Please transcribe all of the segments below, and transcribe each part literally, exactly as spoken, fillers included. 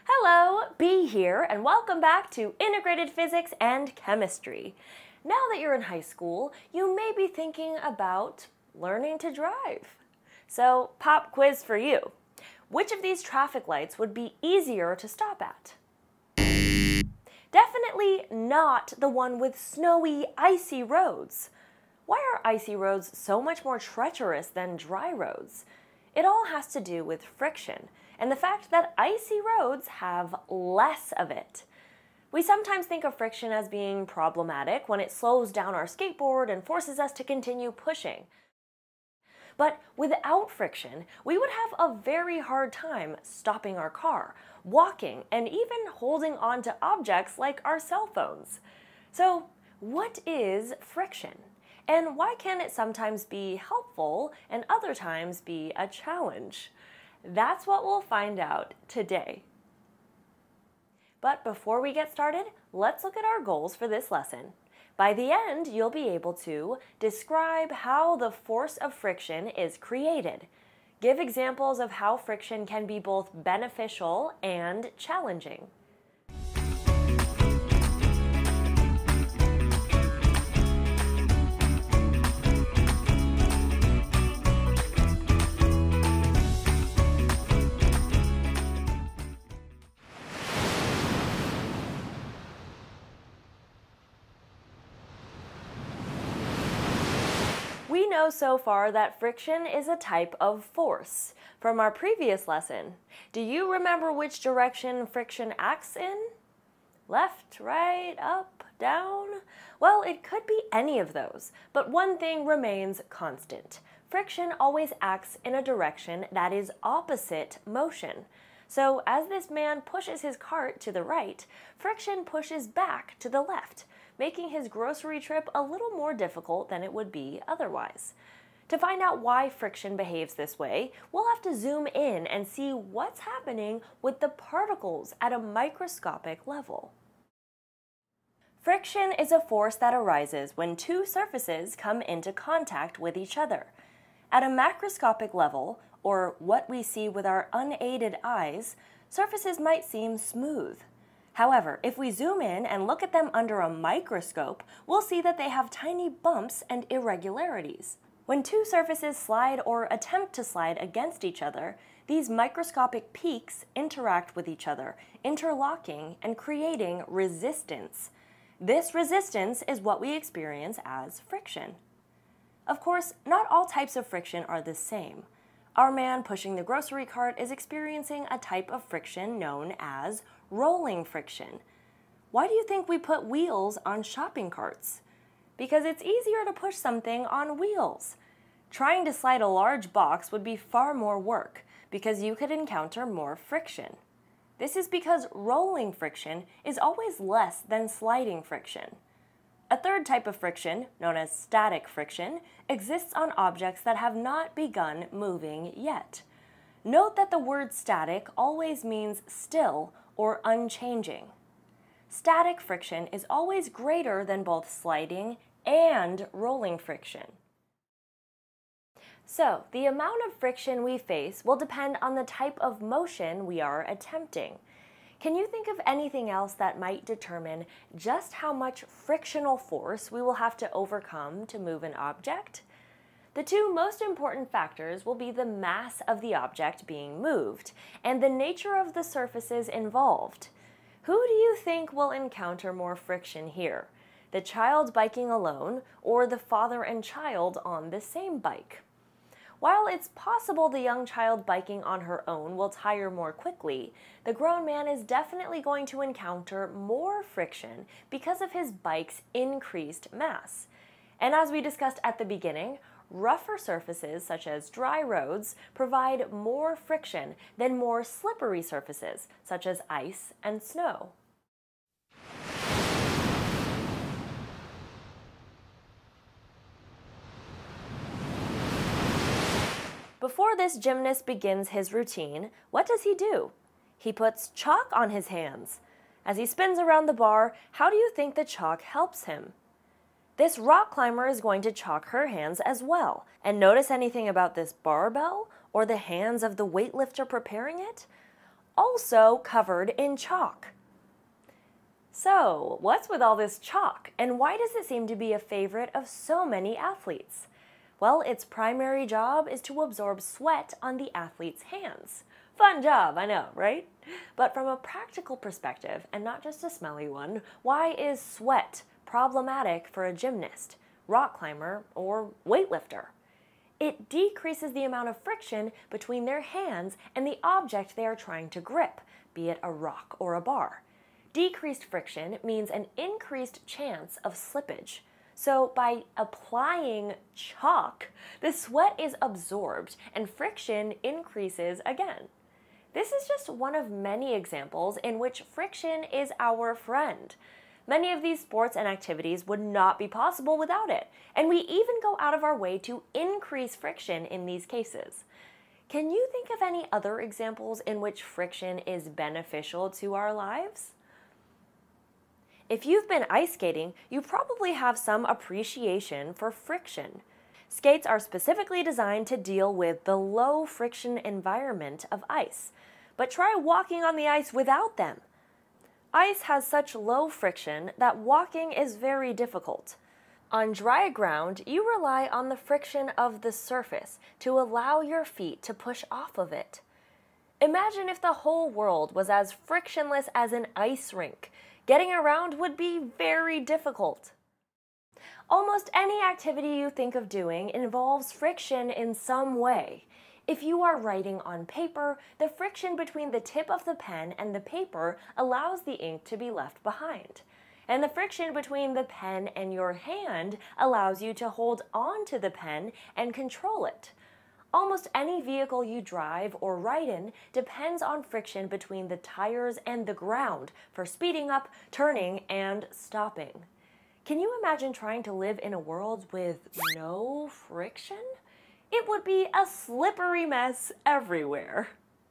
Hello, Bee here, and welcome back to Integrated Physics and Chemistry. Now that you're in high school, you may be thinking about learning to drive. So, pop quiz for you. Which of these traffic lights would be easier to stop at? Definitely not the one with snowy, icy roads. Why are icy roads so much more treacherous than dry roads? It all has to do with friction and the fact that icy roads have less of it. We sometimes think of friction as being problematic when it slows down our skateboard and forces us to continue pushing. But without friction, we would have a very hard time stopping our car, walking, and even holding on to objects like our cell phones. So, what is friction? And why can it sometimes be helpful and other times be a challenge? That's what we'll find out today. But before we get started, let's look at our goals for this lesson. By the end, you'll be able to describe how the force of friction is created, give examples of how friction can be both beneficial and challenging. We know so far that friction is a type of force from our previous lesson. Do you remember which direction friction acts in? Left, right, up, down? Well, it could be any of those, but one thing remains constant. Friction always acts in a direction that is opposite motion. So as this man pushes his cart to the right, friction pushes back to the left, making his grocery trip a little more difficult than it would be otherwise. To find out why friction behaves this way, we'll have to zoom in and see what's happening with the particles at a microscopic level. Friction is a force that arises when two surfaces come into contact with each other. At a macroscopic level, or what we see with our unaided eyes, surfaces might seem smooth. However, if we zoom in and look at them under a microscope, we'll see that they have tiny bumps and irregularities. When two surfaces slide or attempt to slide against each other, these microscopic peaks interact with each other, interlocking and creating resistance. This resistance is what we experience as friction. Of course, not all types of friction are the same. Our man pushing the grocery cart is experiencing a type of friction known as rolling friction. Why do you think we put wheels on shopping carts? Because it's easier to push something on wheels. Trying to slide a large box would be far more work because you could encounter more friction. This is because rolling friction is always less than sliding friction. A third type of friction, known as static friction, exists on objects that have not begun moving yet. Note that the word static always means still or unchanging. Static friction is always greater than both sliding and rolling friction. So, the amount of friction we face will depend on the type of motion we are attempting. Can you think of anything else that might determine just how much frictional force we will have to overcome to move an object? The two most important factors will be the mass of the object being moved and the nature of the surfaces involved. Who do you think will encounter more friction here? The child biking alone or the father and child on the same bike? While it's possible the young child biking on her own will tire more quickly, the grown man is definitely going to encounter more friction because of his bike's increased mass. And as we discussed at the beginning, rougher surfaces such as dry roads provide more friction than more slippery surfaces such as ice and snow. Before this gymnast begins his routine, what does he do? He puts chalk on his hands. As he spins around the bar, how do you think the chalk helps him? This rock climber is going to chalk her hands as well. And notice anything about this barbell or the hands of the weightlifter preparing it? also covered in chalk. So, what's with all this chalk, and why does it seem to be a favorite of so many athletes? Well, its primary job is to absorb sweat on the athlete's hands. Fun job, I know, right? But from a practical perspective, and not just a smelly one, why is sweat problematic for a gymnast, rock climber, or weightlifter? It decreases the amount of friction between their hands and the object they are trying to grip, be it a rock or a bar. Decreased friction means an increased chance of slippage. So by applying chalk, the sweat is absorbed and friction increases again. This is just one of many examples in which friction is our friend. Many of these sports and activities would not be possible without it, and we even go out of our way to increase friction in these cases. Can you think of any other examples in which friction is beneficial to our lives? If you've been ice skating, you probably have some appreciation for friction. Skates are specifically designed to deal with the low friction environment of ice, but try walking on the ice without them. Ice has such low friction that walking is very difficult. On dry ground, you rely on the friction of the surface to allow your feet to push off of it. Imagine if the whole world was as frictionless as an ice rink. Getting around would be very difficult. Almost any activity you think of doing involves friction in some way. If you are writing on paper, the friction between the tip of the pen and the paper allows the ink to be left behind. And the friction between the pen and your hand allows you to hold on to the pen and control it. Almost any vehicle you drive or ride in depends on friction between the tires and the ground for speeding up, turning, and stopping. Can you imagine trying to live in a world with no friction? It would be a slippery mess everywhere.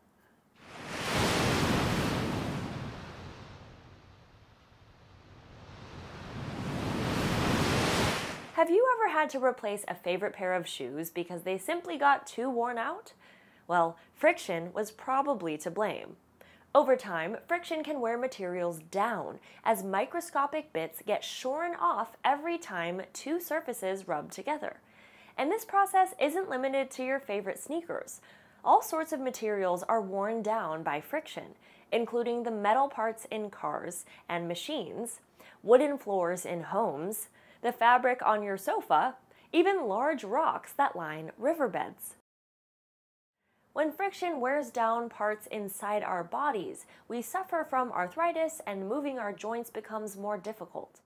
Have you ever had to replace a favorite pair of shoes because they simply got too worn out? Well, friction was probably to blame. Over time, friction can wear materials down as microscopic bits get shorn off every time two surfaces rub together. And this process isn't limited to your favorite sneakers. All sorts of materials are worn down by friction, including the metal parts in cars and machines, wooden floors in homes, the fabric on your sofa, even large rocks that line riverbeds. When friction wears down parts inside our bodies, we suffer from arthritis and moving our joints becomes more difficult.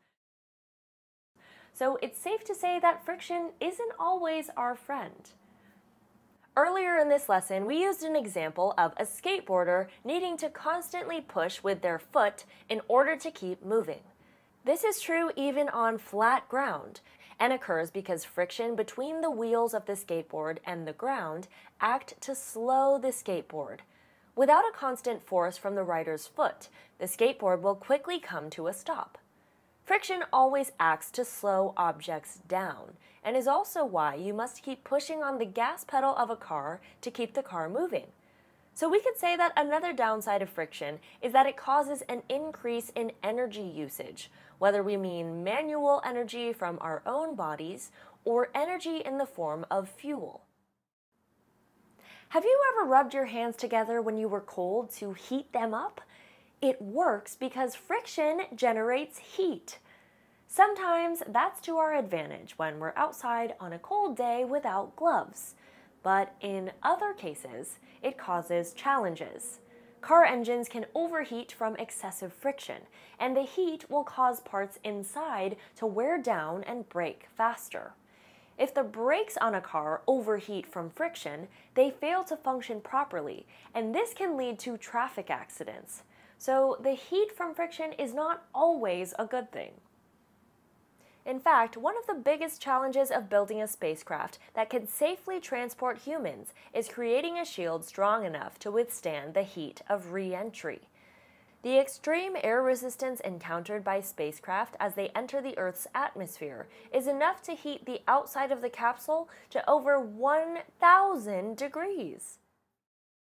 So it's safe to say that friction isn't always our friend. Earlier in this lesson, we used an example of a skateboarder needing to constantly push with their foot in order to keep moving. This is true even on flat ground and occurs because friction between the wheels of the skateboard and the ground act to slow the skateboard. Without a constant force from the rider's foot, the skateboard will quickly come to a stop. Friction always acts to slow objects down, and is also why you must keep pushing on the gas pedal of a car to keep the car moving. So we could say that another downside of friction is that it causes an increase in energy usage, whether we mean manual energy from our own bodies or energy in the form of fuel. Have you ever rubbed your hands together when you were cold to heat them up? It works because friction generates heat. Sometimes that's to our advantage when we're outside on a cold day without gloves. But in other cases, it causes challenges. Car engines can overheat from excessive friction, and the heat will cause parts inside to wear down and break faster. If the brakes on a car overheat from friction, they fail to function properly, and this can lead to traffic accidents. So the heat from friction is not always a good thing. In fact, one of the biggest challenges of building a spacecraft that can safely transport humans is creating a shield strong enough to withstand the heat of re-entry. The extreme air resistance encountered by spacecraft as they enter the Earth's atmosphere is enough to heat the outside of the capsule to over one thousand degrees.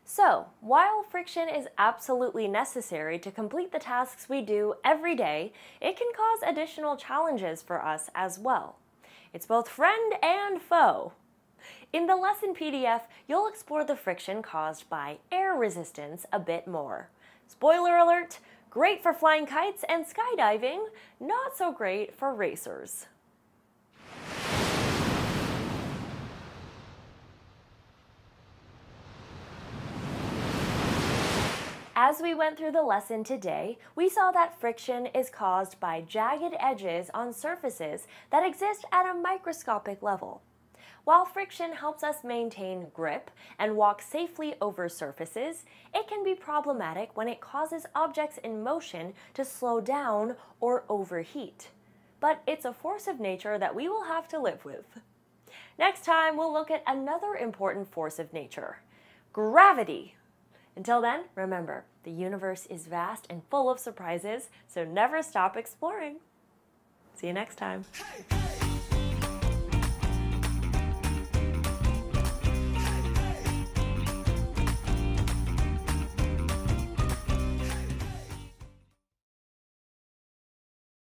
So, while friction is absolutely necessary to complete the tasks we do every day, it can cause additional challenges for us as well. It's both friend and foe. In the lesson P D F, you'll explore the friction caused by air resistance a bit more. Spoiler alert, great for flying kites and skydiving, not so great for racers. As we went through the lesson today, we saw that friction is caused by jagged edges on surfaces that exist at a microscopic level. While friction helps us maintain grip and walk safely over surfaces, it can be problematic when it causes objects in motion to slow down or overheat. But it's a force of nature that we will have to live with. Next time, we'll look at another important force of nature: gravity. Until then, remember, the universe is vast and full of surprises, so never stop exploring. See you next time. Hey, hey.